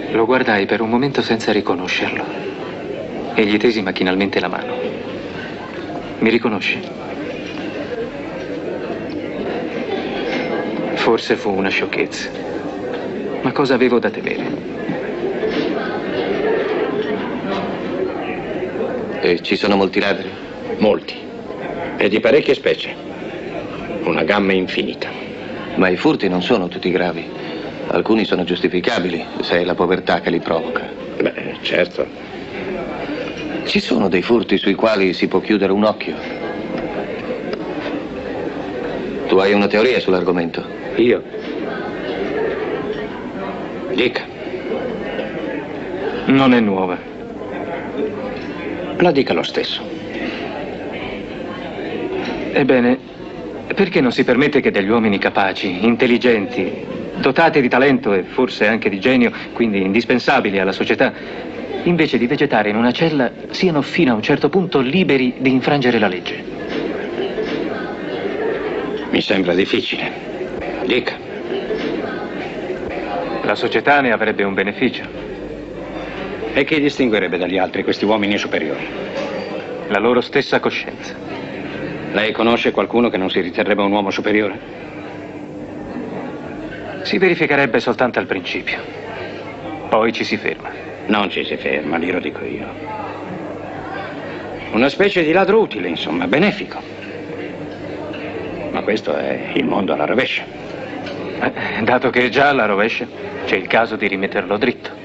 Lo guardai per un momento senza riconoscerlo e gli tesi macchinalmente la mano. Mi riconosci? Forse fu una sciocchezza, ma cosa avevo da temere? E ci sono molti ladri? Molti. E di parecchie specie. Una gamma infinita. Ma i furti non sono tutti gravi. Alcuni sono giustificabili, se è la povertà che li provoca. Beh, certo. Ci sono dei furti sui quali si può chiudere un occhio. Tu hai una teoria sull'argomento? Io? Dica. Non è nuova. La dica lo stesso. Ebbene, perché non si permette che degli uomini capaci, intelligenti, dotati di talento e forse anche di genio, quindi indispensabili alla società, invece di vegetare in una cella, siano fino a un certo punto liberi di infrangere la legge? Mi sembra difficile. Dica. La società ne avrebbe un beneficio. E chi distinguerebbe dagli altri questi uomini superiori? La loro stessa coscienza. Lei conosce qualcuno che non si riterrebbe un uomo superiore? Si verificherebbe soltanto al principio. Poi ci si ferma. Non ci si ferma, glielo dico io. Una specie di ladro utile, insomma, benefico. Ma questo è il mondo alla rovescia. Dato che è già alla rovescia, c'è il caso di rimetterlo dritto.